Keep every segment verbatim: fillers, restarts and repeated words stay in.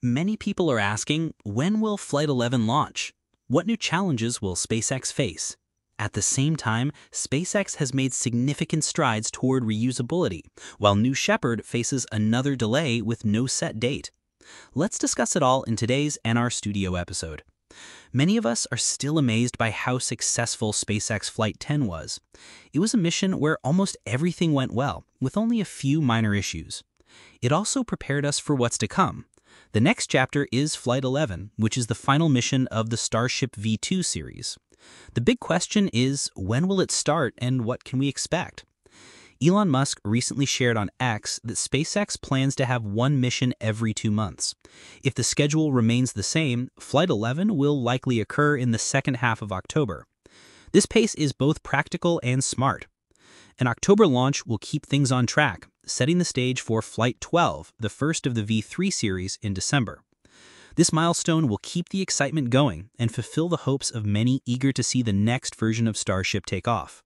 Many people are asking, when will Flight eleven launch? What new challenges will SpaceX face? At the same time, SpaceX has made significant strides toward reusability, while New Shepard faces another delay with no set date. Let's discuss it all in today's N R Studio episode. Many of us are still amazed by how successful SpaceX Flight ten was. It was a mission where almost everything went well, with only a few minor issues. It also prepared us for what's to come. The next chapter is Flight eleven, which is the final mission of the Starship V two series. The big question is, when will it start and what can we expect? Elon Musk recently shared on X that SpaceX plans to have one mission every two months. If the schedule remains the same, Flight eleven will likely occur in the second half of October. This pace is both practical and smart. An October launch will keep things on track, setting the stage for Flight twelve, the first of the V three series, in December. This milestone will keep the excitement going and fulfill the hopes of many eager to see the next version of Starship take off.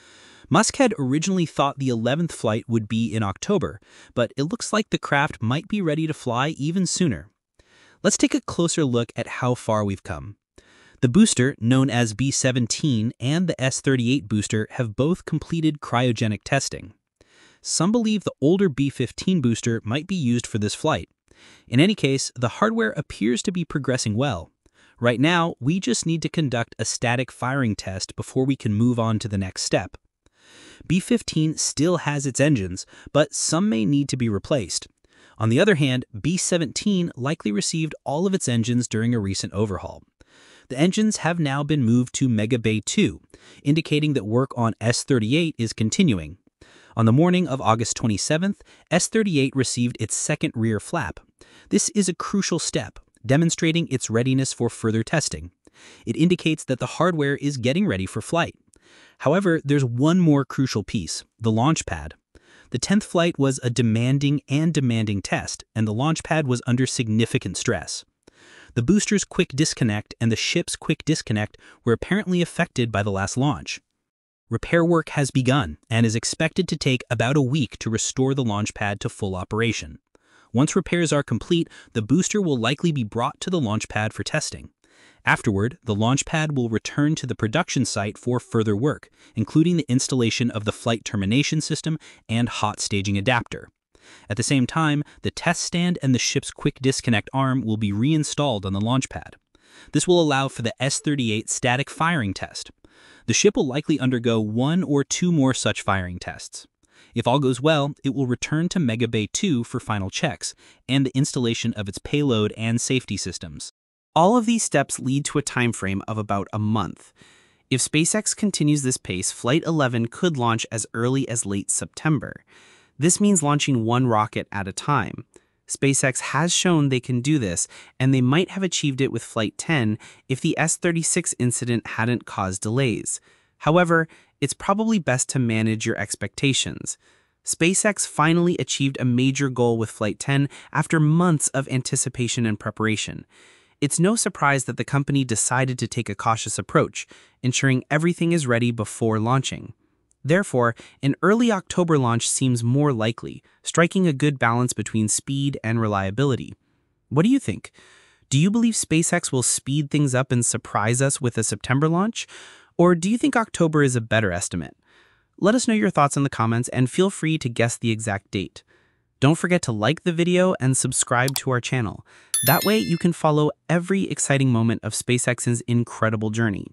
Musk had originally thought the eleventh flight would be in October, but it looks like the craft might be ready to fly even sooner. Let's take a closer look at how far we've come. The booster, known as B seventeen, and the S thirty-eight booster have both completed cryogenic testing. Some believe the older B fifteen booster might be used for this flight. In any case, the hardware appears to be progressing well. Right now, we just need to conduct a static firing test before we can move on to the next step. B fifteen still has its engines, but some may need to be replaced. On the other hand, B seventeen likely received all of its engines during a recent overhaul. The engines have now been moved to Mega Bay two, indicating that work on S thirty-eight is continuing. On the morning of August twenty-seventh, S thirty-eight received its second rear flap. This is a crucial step, demonstrating its readiness for further testing. It indicates that the hardware is getting ready for flight. However, there's one more crucial piece, the launch pad. The tenth flight was a demanding and demanding test, and the launch pad was under significant stress. The booster's quick disconnect and the ship's quick disconnect were apparently affected by the last launch. Repair work has begun and is expected to take about a week to restore the launch pad to full operation. Once repairs are complete, the booster will likely be brought to the launch pad for testing. Afterward, the launch pad will return to the production site for further work, including the installation of the flight termination system and hot staging adapter. At the same time, the test stand and the ship's quick disconnect arm will be reinstalled on the launch pad. This will allow for the S thirty-eight static firing test. The ship will likely undergo one or two more such firing tests. If all goes well, it will return to Mega Bay two for final checks and the installation of its payload and safety systems. All of these steps lead to a time frame of about a month. If SpaceX continues this pace, Flight eleven could launch as early as late September. This means launching one rocket at a time. SpaceX has shown they can do this, and they might have achieved it with Flight ten if the S thirty-six incident hadn't caused delays. However, it's probably best to manage your expectations. SpaceX finally achieved a major goal with Flight ten after months of anticipation and preparation. It's no surprise that the company decided to take a cautious approach, ensuring everything is ready before launching. Therefore, an early October launch seems more likely, striking a good balance between speed and reliability. What do you think? Do you believe SpaceX will speed things up and surprise us with a September launch? Or do you think October is a better estimate? Let us know your thoughts in the comments and feel free to guess the exact date. Don't forget to like the video and subscribe to our channel. That way you can follow every exciting moment of SpaceX's incredible journey.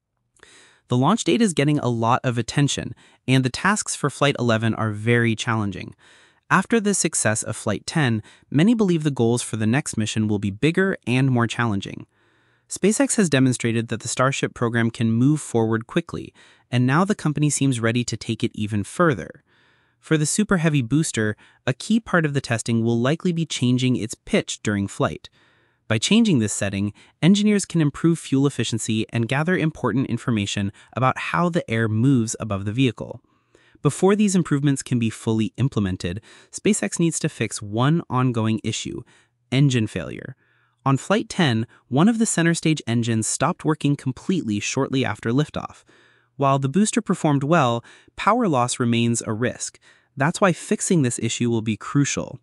The launch date is getting a lot of attention, and the tasks for Flight eleven are very challenging. After the success of Flight ten, many believe the goals for the next mission will be bigger and more challenging. SpaceX has demonstrated that the Starship program can move forward quickly, and now the company seems ready to take it even further. For the Super Heavy booster, a key part of the testing will likely be changing its pitch during flight. By changing this setting, engineers can improve fuel efficiency and gather important information about how the air moves above the vehicle. Before these improvements can be fully implemented, SpaceX needs to fix one ongoing issue: engine failure. On Flight ten, one of the center stage engines stopped working completely shortly after liftoff. While the booster performed well, power loss remains a risk. That's why fixing this issue will be crucial.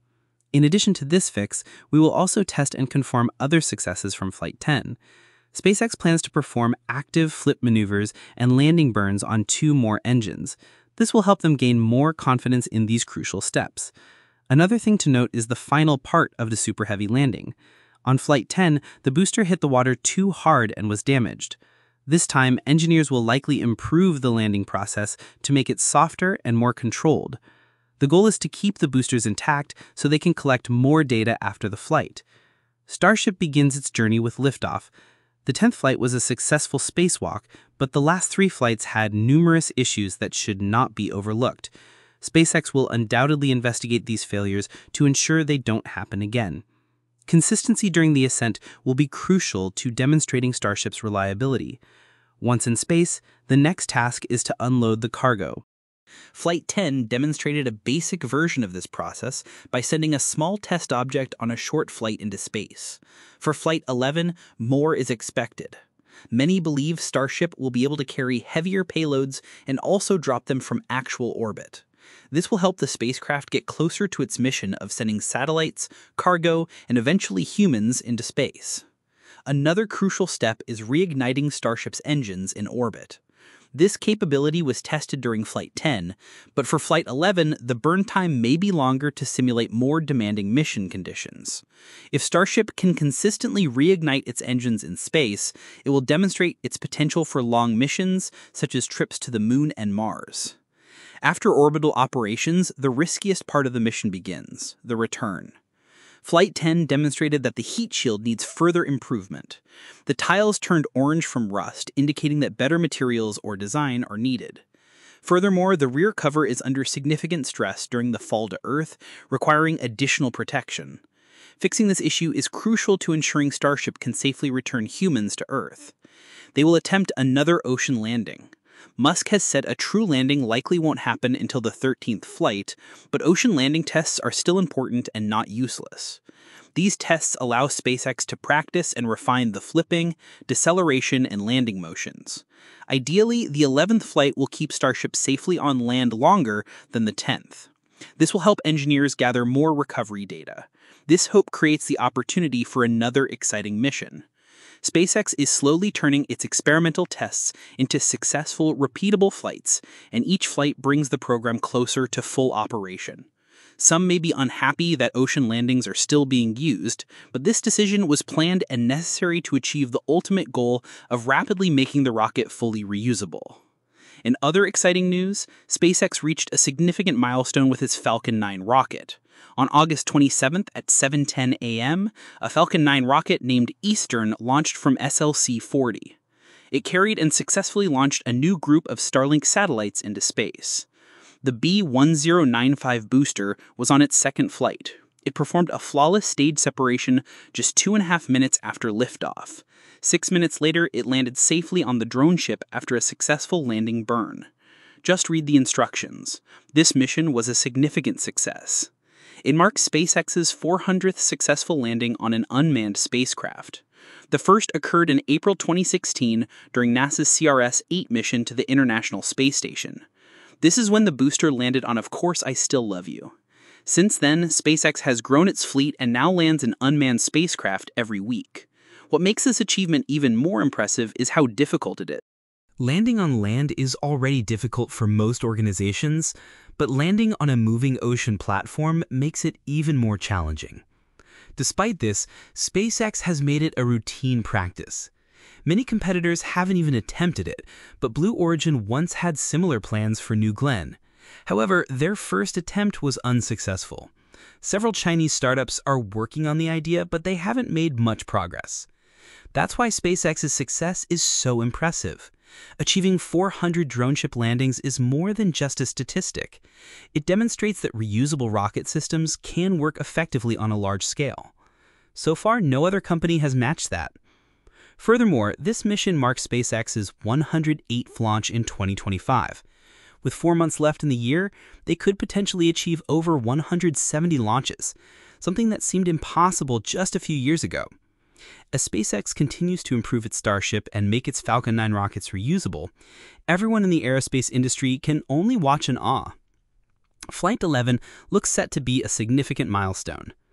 In addition to this fix, we will also test and conform other successes from Flight ten. SpaceX plans to perform active flip maneuvers and landing burns on two more engines. This will help them gain more confidence in these crucial steps. Another thing to note is the final part of the Super Heavy landing. On Flight ten, the booster hit the water too hard and was damaged. This time, engineers will likely improve the landing process to make it softer and more controlled. The goal is to keep the boosters intact so they can collect more data after the flight. Starship begins its journey with liftoff. The tenth flight was a successful spacewalk, but the last three flights had numerous issues that should not be overlooked. SpaceX will undoubtedly investigate these failures to ensure they don't happen again. Consistency during the ascent will be crucial to demonstrating Starship's reliability. Once in space, the next task is to unload the cargo. Flight ten demonstrated a basic version of this process by sending a small test object on a short flight into space. For Flight eleven, more is expected. Many believe Starship will be able to carry heavier payloads and also drop them from actual orbit. This will help the spacecraft get closer to its mission of sending satellites, cargo, and eventually humans into space. Another crucial step is reigniting Starship's engines in orbit. This capability was tested during Flight ten, but for Flight eleven, the burn time may be longer to simulate more demanding mission conditions. If Starship can consistently reignite its engines in space, it will demonstrate its potential for long missions, such as trips to the Moon and Mars. After orbital operations, the riskiest part of the mission begins, the return. Flight ten demonstrated that the heat shield needs further improvement. The tiles turned orange from rust, indicating that better materials or design are needed. Furthermore, the rear cover is under significant stress during the fall to Earth, requiring additional protection. Fixing this issue is crucial to ensuring Starship can safely return humans to Earth. They will attempt another ocean landing. Musk has said a true landing likely won't happen until the thirteenth flight, but ocean landing tests are still important and not useless. These tests allow SpaceX to practice and refine the flipping, deceleration, and landing motions. Ideally, the eleventh flight will keep Starship safely on land longer than the tenth. This will help engineers gather more recovery data. This hope creates the opportunity for another exciting mission. SpaceX is slowly turning its experimental tests into successful, repeatable flights, and each flight brings the program closer to full operation. Some may be unhappy that ocean landings are still being used, but this decision was planned and necessary to achieve the ultimate goal of rapidly making the rocket fully reusable. In other exciting news, SpaceX reached a significant milestone with its Falcon nine rocket. On August twenty-seventh at seven ten a m, a Falcon nine rocket named Eastern launched from S L C forty. It carried and successfully launched a new group of Starlink satellites into space. The B one zero nine five booster was on its second flight. It performed a flawless stage separation just two and a half minutes after liftoff. Six minutes later, it landed safely on the drone ship after a successful landing burn. Just read the instructions. This mission was a significant success. It marks SpaceX's four hundredth successful landing on an unmanned spacecraft. The first occurred in April twenty sixteen during NASA's C R S eight mission to the International Space Station. This is when the booster landed on Of Course I Still Love You. Since then, SpaceX has grown its fleet and now lands an unmanned spacecraft every week. What makes this achievement even more impressive is how difficult it is. Landing on land is already difficult for most organizations, but landing on a moving ocean platform makes it even more challenging. Despite this, SpaceX has made it a routine practice. Many competitors haven't even attempted it, but Blue Origin once had similar plans for New Glenn. However, their first attempt was unsuccessful. Several Chinese startups are working on the idea, but they haven't made much progress. That's why SpaceX's success is so impressive. Achieving four hundred drone ship landings is more than just a statistic. It demonstrates that reusable rocket systems can work effectively on a large scale. So far, no other company has matched that. Furthermore, this mission marks SpaceX's one hundred eighth launch in twenty twenty-five. With four months left in the year, they could potentially achieve over one hundred seventy launches, something that seemed impossible just a few years ago. As SpaceX continues to improve its Starship and make its Falcon nine rockets reusable, everyone in the aerospace industry can only watch in awe. Flight eleven looks set to be a significant milestone.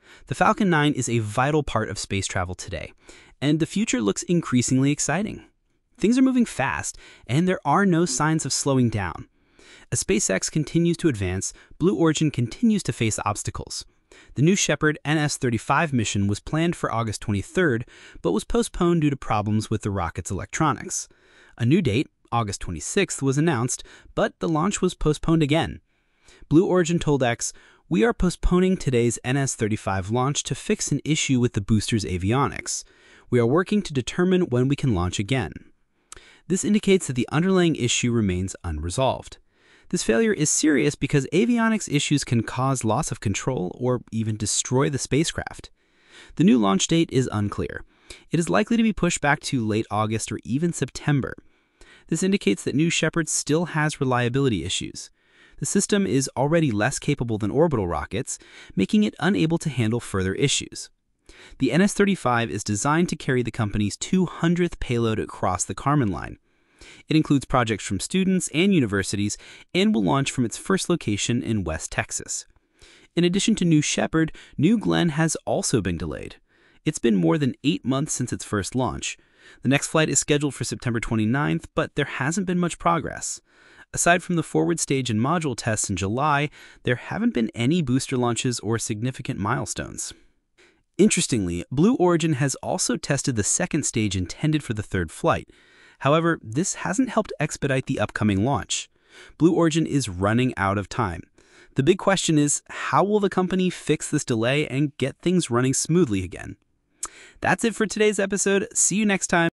The Falcon nine is a vital part of space travel today, and the future looks increasingly exciting. Things are moving fast, and there are no signs of slowing down. As SpaceX continues to advance, Blue Origin continues to face obstacles. The New Shepard N S thirty-five mission was planned for August twenty-third, but was postponed due to problems with the rocket's electronics. A new date, August twenty-sixth, was announced, but the launch was postponed again. Blue Origin told X, "We are postponing today's N S thirty-five launch to fix an issue with the booster's avionics. We are working to determine when we can launch again." This indicates that the underlying issue remains unresolved. This failure is serious because avionics issues can cause loss of control or even destroy the spacecraft. The new launch date is unclear. It is likely to be pushed back to late August or even September. This indicates that New Shepard still has reliability issues. The system is already less capable than orbital rockets, making it unable to handle further issues. The N S thirty-five is designed to carry the company's two hundredth payload across the Kármán line. It includes projects from students and universities and will launch from its first location in West Texas. In addition to New Shepard, New Glenn has also been delayed. It's been more than eight months since its first launch. The next flight is scheduled for September twenty-ninth, but there hasn't been much progress. Aside from the forward stage and module tests in July, there haven't been any booster launches or significant milestones. Interestingly, Blue Origin has also tested the second stage intended for the third flight. However, this hasn't helped expedite the upcoming launch. Blue Origin is running out of time. The big question is, how will the company fix this delay and get things running smoothly again? That's it for today's episode. See you next time.